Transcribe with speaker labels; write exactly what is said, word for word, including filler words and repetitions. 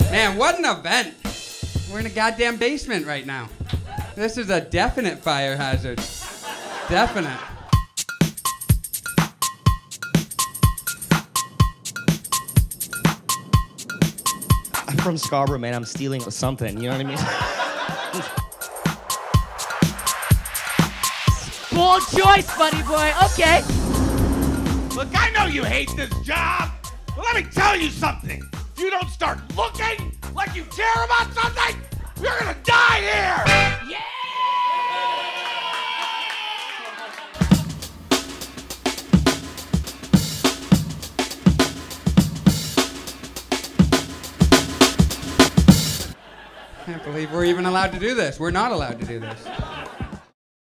Speaker 1: Man, what an event. We're in a goddamn basement right now. This is a definite fire hazard. Definite.
Speaker 2: I'm from Scarborough, man. I'm stealing something. You know what I mean?
Speaker 3: Bold choice, buddy boy. Okay.
Speaker 4: Look, I know you hate this job, but let me tell you something. If you don't start looking like you care about something, you're gonna die here!
Speaker 3: Yeah!
Speaker 1: I can't believe we're even allowed to do this. We're not allowed to do this.